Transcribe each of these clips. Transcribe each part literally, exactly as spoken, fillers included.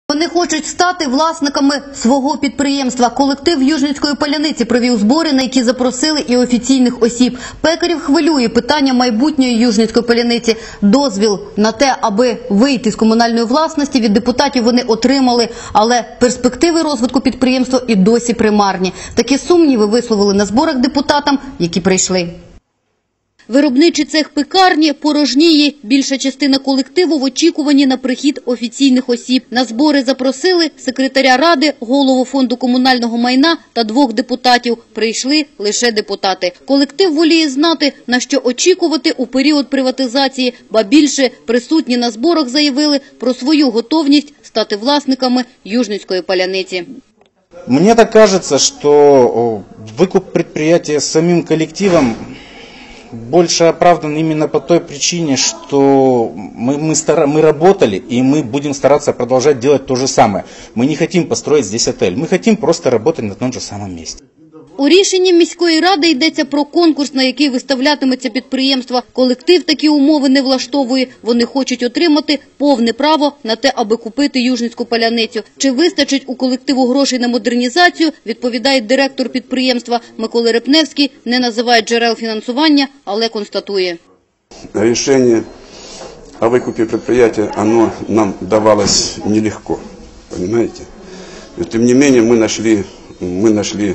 Вони хочуть стати власниками свого підприємства. Колектив Южницької паляниці провів збори, на які запросили і офіційних осіб. Пекарів хвилює питання майбутньої Южницької паляниці. Дозвіл на те, аби вийти з комунальної власності, від депутатів вони отримали, але перспективи розвитку підприємства і досі примарні. Такі сумніви висловили на зборах депутатам, які прийшли. Виробничий цех пекарні порожніє. Більша частина колективу в очікуванні на прихід офіційних осіб. На збори запросили секретаря ради, голову фонду комунального майна та двох депутатів. Прийшли лише депутати. Колектив воліє знати, на що очікувати у період приватизації, ба більше присутні на зборах заявили про свою готовність стати власниками Южницької паляниці. Мне так кажется, что выкуп предприятия самим коллективом больше оправдан именно по той причине, что мы, мы, стара, мы работали и мы будем стараться продолжать делать то же самое. Мы не хотим построить здесь отель, мы хотим просто работать на том же самом месте. У рішенні міської ради йдеться про конкурс, на який виставлятиметься підприємство. Колектив такі умови не влаштовує. Вони хочуть отримати повне право на те, аби купити Южницьку паляницю. Чи вистачить у колективу грошей на модернізацію, відповідає директор підприємства Микола Репневський, не називає джерел фінансування, але констатує. Рішення о викупі підприємства, оно нам давалось нелегко, понимаете? Тем не менее, мы нашли, мы нашли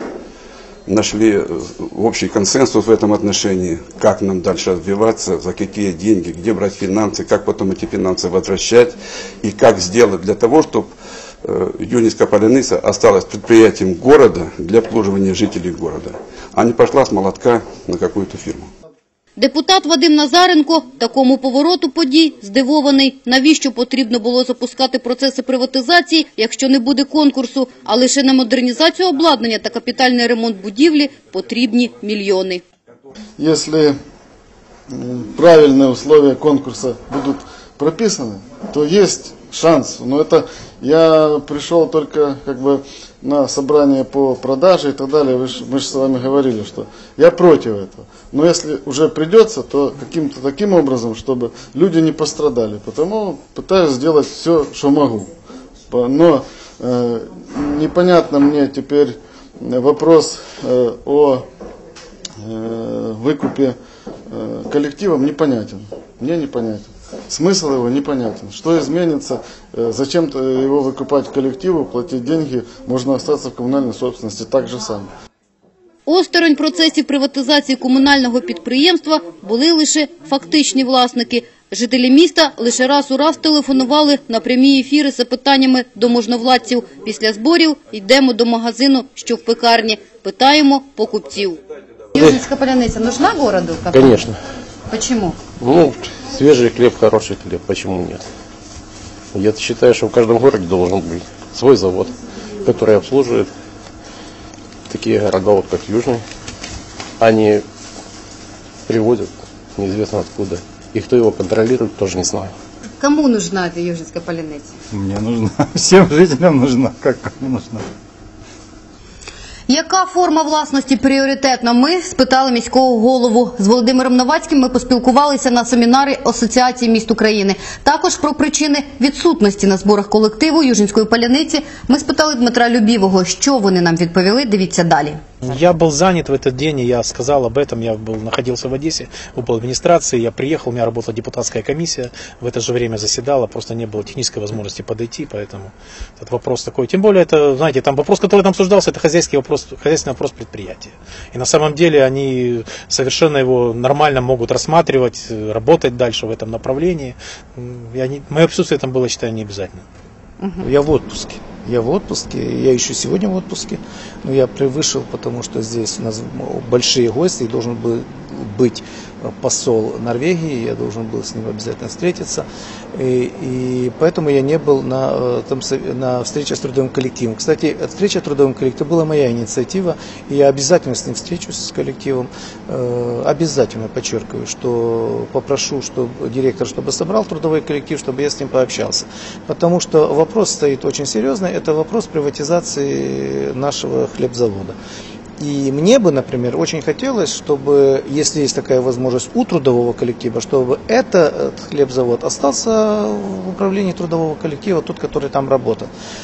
нашли общий консенсус в этом отношении, как нам дальше развиваться, за какие деньги, где брать финансы, как потом эти финансы возвращать и как сделать для того, чтобы Южницкая паляница осталась предприятием города для обслуживания жителей города, а не пошла с молотка на какую-то фирму. Депутат Вадим Назаренко такому повороту подій здивований. Навіщо потрібно було запускати процеси приватизації, якщо не буде конкурсу, а лише на модернізацію обладнання та капітальний ремонт будівлі потрібні мільйони. Якщо правильні умови конкурсу будуть прописані, то є шанс. Но это я пришел только как бы на собрание по продаже и так далее. Вы ж, мы же с вами говорили, что я против этого. Но если уже придется, то каким-то таким образом, чтобы люди не пострадали. Потому пытаюсь сделать все, что могу. Но э, непонятно мне теперь вопрос э, о э, выкупе э, коллективом непонятен. Мне непонятен. Смысл его непонятен. Что изменится, зачем его выкупать коллективу, платить деньги, можно остаться в коммунальной собственности так же само. Осторонь процесів приватизації комунального підприємства були лише фактичні власники. Жителі міста лише раз у раз телефонували на прямі ефіри з питаннями до можновладців. Після зборів йдемо до магазину, що в пекарні. Питаємо покупців. Южницька паляниця нужна городу? Конечно. Почему? Ну, свежий хлеб, хороший хлеб, почему нет? Я считаю, что в каждом городе должен быть свой завод, который обслуживает такие города, вот как Южный. Они привозят неизвестно откуда. И кто его контролирует, тоже не знаю. Кому нужна эта Южницкая паляниця? Мне нужна, всем жителям нужна, как кому нужна. Яка форма власності пріоритетна? Ми спитали міського голову. З Володимиром Новацьким ми поспілкувалися на семінарі Асоціації міст України. Також про причини відсутності на зборах колективу Южницької паляниці ми спитали Дмитра Любівого. Що вони нам відповіли? Дивіться далі. Я был занят в этот день, и я сказал об этом, я был, находился в Одессе, в администрации, я приехал, у меня работала депутатская комиссия, в это же время заседала, просто не было технической возможности подойти, поэтому этот вопрос такой. Тем более, это, знаете, там вопрос, который там обсуждался, это хозяйский вопрос, хозяйственный вопрос предприятия. И на самом деле они совершенно его нормально могут рассматривать, работать дальше в этом направлении. Я не, мое присутствие там было, считаю, не обязательно. Я в отпуске. Я в отпуске, я еще сегодня в отпуске, но я вышел, потому что здесь у нас большие гости, и должен был быть посол Норвегии, я должен был с ним обязательно встретиться, и, и поэтому я не был на, там, на встрече с трудовым коллективом. Кстати, встреча с трудовым коллективом была моя инициатива, и я обязательно с ним встречусь с коллективом, э, обязательно подчеркиваю, что попрошу, чтобы директор, чтобы собрал трудовой коллектив, чтобы я с ним пообщался, потому что вопрос стоит очень серьезный, это вопрос приватизации нашего хлебзавода. И мне бы, например, очень хотелось, чтобы, если есть такая возможность у трудового коллектива, чтобы этот хлебзавод остался в управлении трудового коллектива, тот, который там работал.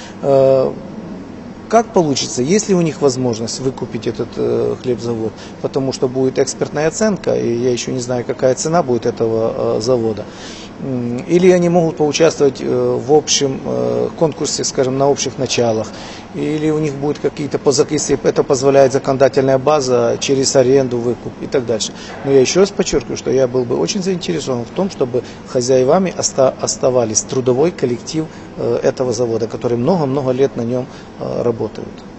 Как получится, есть ли у них возможность выкупить этот э, хлебзавод, потому что будет экспертная оценка, и я еще не знаю, какая цена будет этого э, завода. Или они могут поучаствовать э, в общем э, конкурсе, скажем, на общих началах, или у них будут какие-то, если это позволяет законодательная база, через аренду, выкуп и так дальше. Но я еще раз подчеркиваю, что я был бы очень заинтересован в том, чтобы хозяевами оста- оставались трудовой коллектив э, этого завода, который много-много лет на нем э, работает.